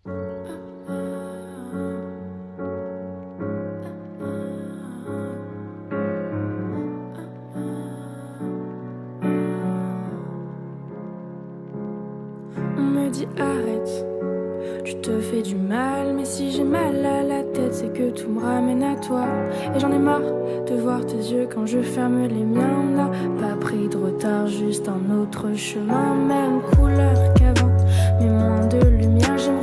On me dit arrête, tu te fais du mal, mais si j'ai mal à la tête, c'est que tout me ramène à toi. Et j'en ai marre de voir tes yeux quand je ferme les miens. On n'a pas pris de retard, juste un autre chemin. Même couleur qu'avant, mais moins de lumière. J'ai